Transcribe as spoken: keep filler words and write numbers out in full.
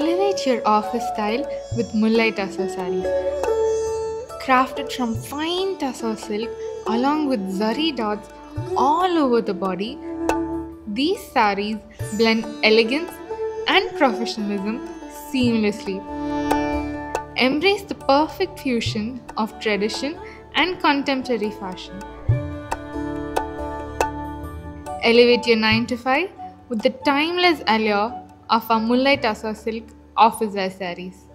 Elevate your office style with Mullai Tussar Sarees. Crafted from fine tussar silk along with zari dots all over the body, these sarees blend elegance and professionalism seamlessly. Embrace the perfect fusion of tradition and contemporary fashion. Elevate your nine to five with the timeless allure of our Mullai Tussar Silk office wear sarees.